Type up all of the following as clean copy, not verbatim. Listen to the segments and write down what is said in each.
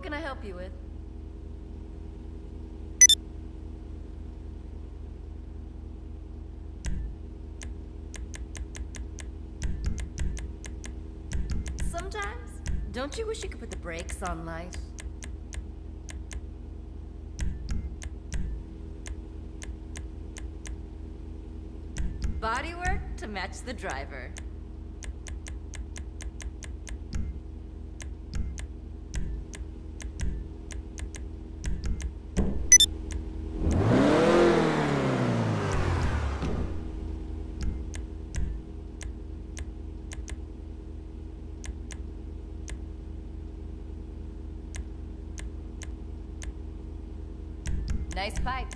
What can I help you with? Sometimes, don't you wish you could put the brakes on life? Bodywork to match the driver. Nice pipes.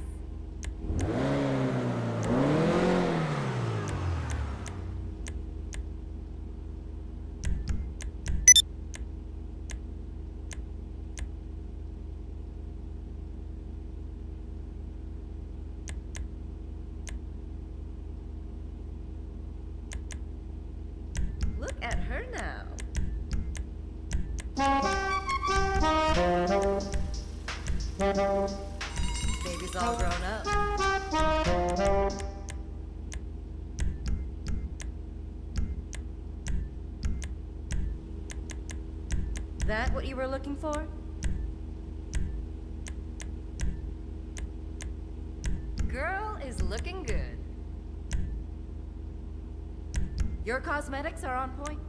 Look at her now. Baby's all grown up. That what you were looking for? Girl is looking good. Your cosmetics are on point.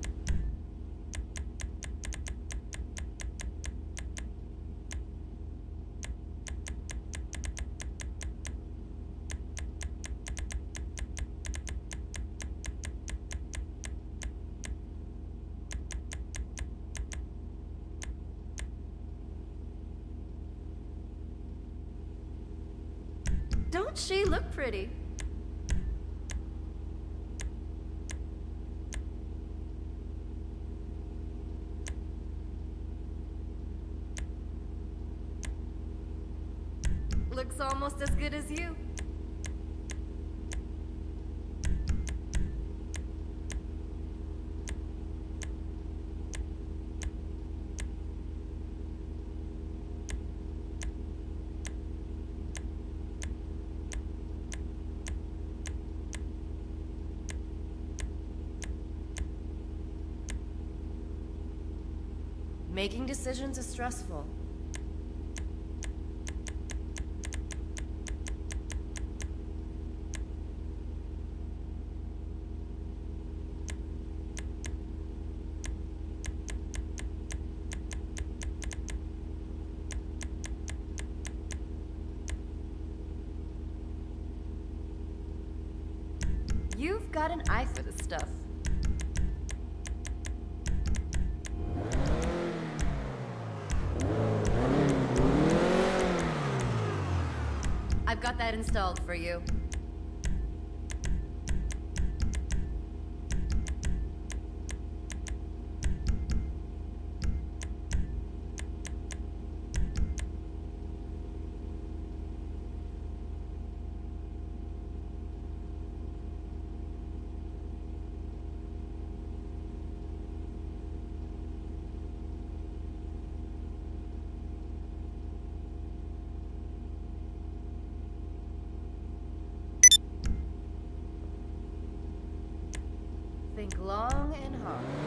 Don't she look pretty? Looks almost as good as you. Making decisions is stressful. You've got an eye for this stuff. I've got that installed for you. Think long and hard.